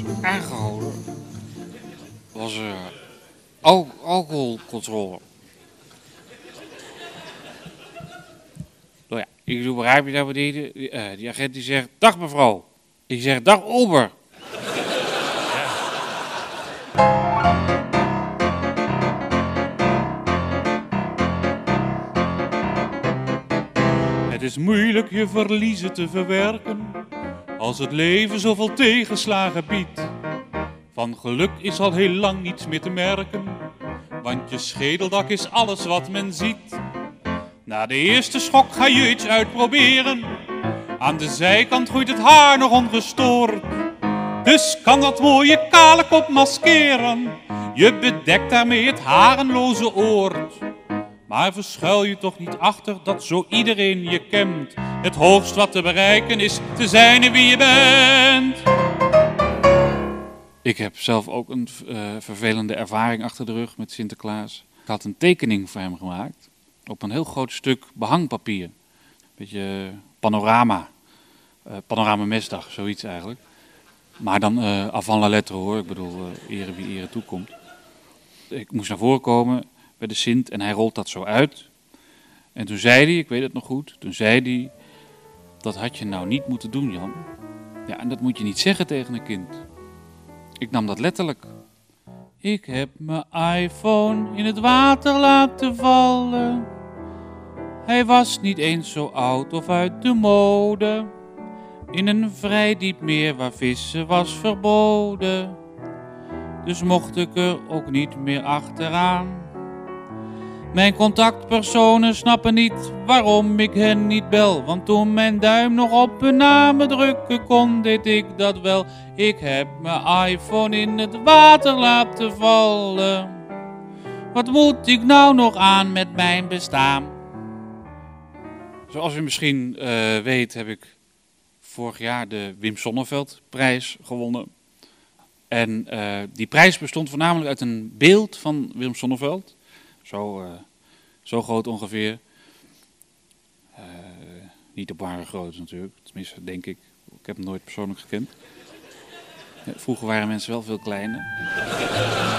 aangehouden was alcoholcontrole. Nou ja, ik doe begrijp je daar beneden. Die agent die zegt, dag mevrouw. Ik zeg, dag ober. Het is moeilijk je verliezen te verwerken, als het leven zoveel tegenslagen biedt. Van geluk is al heel lang niets meer te merken, want je schedeldak is alles wat men ziet. Na de eerste schok ga je iets uitproberen, aan de zijkant groeit het haar nog ongestoord. Dus kan dat mooie kale kop maskeren, je bedekt daarmee het harenloze oord. Maar verschuil je toch niet achter dat zo iedereen je kent. Het hoogst wat te bereiken is te zijn wie je bent. Ik heb zelf ook een vervelende ervaring achter de rug met Sinterklaas. Ik had een tekening voor hem gemaakt op een heel groot stuk behangpapier. Beetje panorama, panoramamesdag, zoiets eigenlijk. Maar dan avant la lettre hoor, ik bedoel ere wie ere toekomt. Ik moest naar voren komen bij de Sint en hij rolt dat zo uit. En toen zei hij, ik weet het nog goed, toen zei hij, dat had je nou niet moeten doen, Jan. Ja, en dat moet je niet zeggen tegen een kind. Ik nam dat letterlijk. Ik heb mijn iPhone in het water laten vallen. Hij was niet eens zo oud of uit de mode. In een vrij diep meer waar vissen was verboden. Dus mocht ik er ook niet meer achteraan. Mijn contactpersonen snappen niet waarom ik hen niet bel. Want toen mijn duim nog op hun namen drukken kon, deed ik dat wel. Ik heb mijn iPhone in het water laten vallen. Wat moet ik nou nog aan met mijn bestaan? Zoals u misschien weet heb ik vorig jaar de Wim Sonneveld-prijs gewonnen. En die prijs bestond voornamelijk uit een beeld van Wim Sonneveld. Zo groot ongeveer. Niet op ware grootte natuurlijk, tenminste denk ik. Ik heb hem nooit persoonlijk gekend. Vroeger waren mensen wel veel kleiner.